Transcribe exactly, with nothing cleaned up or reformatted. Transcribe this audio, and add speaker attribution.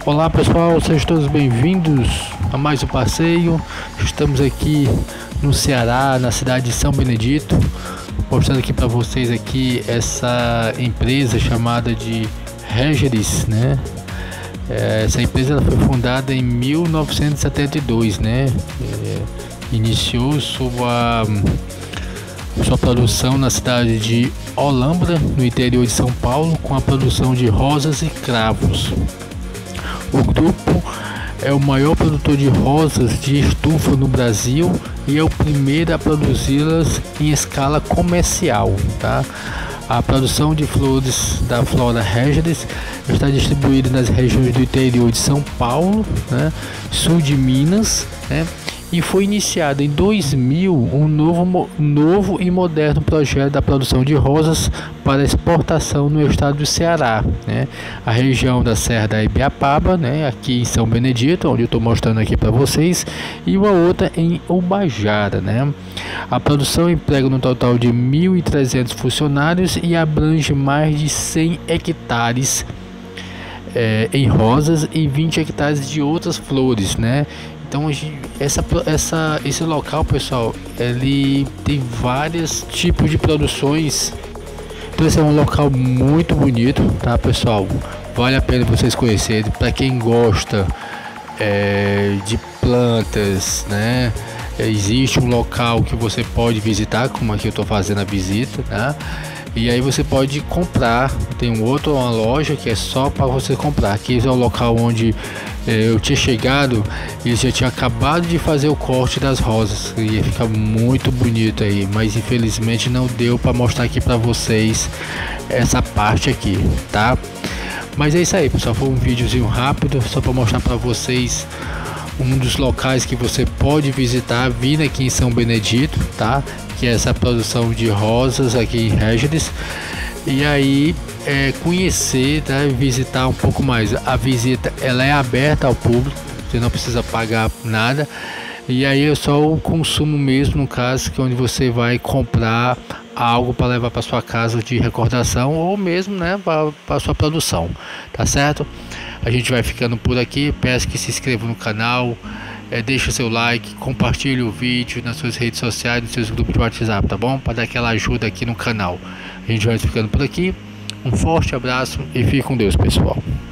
Speaker 1: Olá pessoal, sejam todos bem-vindos a mais um passeio. Estamos aqui no Ceará, na cidade de São Benedito, mostrando aqui para vocês aqui essa empresa chamada de Regeris, né? Essa empresa ela foi fundada em mil novecentos e setenta e dois, né? É, iniciou sua, sua produção na cidade de Olambra, no interior de São Paulo, com a produção de rosas e cravos. O grupo é o maior produtor de rosas de estufa no Brasil e é o primeiro a produzi-las em escala comercial, tá? A produção de flores da Flora Regeris está distribuída nas regiões do interior de São Paulo, né, sul de Minas, né, e foi iniciado em dois mil um novo, novo e moderno projeto da produção de rosas para exportação no estado do Ceará, né, a região da Serra da Ibiapaba, né, aqui em São Benedito, onde eu estou mostrando aqui para vocês, e uma outra em Ubajara, né. A produção emprega no total de mil e trezentos funcionários e abrange mais de cem hectares é, em rosas e vinte hectares de outras flores, né. Então essa, essa, esse local, pessoal, ele tem vários tipos de produções. Então esse é um local muito bonito, tá, pessoal? Vale a pena vocês conhecerem. Para quem gosta é, de plantas, né? Existe um local que você pode visitar, como aqui eu estou fazendo a visita, tá? E aí você pode comprar. Tem um outro, uma loja que é só para você comprar. Aqui é o local onde eh, eu tinha chegado e eles já tinham acabado de fazer o corte das rosas. Ia ficar muito bonito aí, mas infelizmente não deu para mostrar aqui para vocês essa parte aqui, tá? Mas é isso aí, pessoal. Foi um videozinho rápido só para mostrar para vocês um dos locais que você pode visitar vindo aqui em São Benedito, tá? Que é essa produção de rosas aqui em Regeris. E aí é, conhecer, tá? Visitar um pouco mais. A visita ela é aberta ao público, você não precisa pagar nada. E aí é só o consumo mesmo, no caso, que é onde você vai comprar algo para levar para sua casa de recordação ou mesmo, né, para sua produção, tá certo? A gente vai ficando por aqui. Peço que se inscreva no canal, é, deixe o seu like, compartilhe o vídeo nas suas redes sociais, nos seus grupos de WhatsApp, tá bom? Para dar aquela ajuda aqui no canal. A gente vai ficando por aqui. Um forte abraço e fique com Deus, pessoal.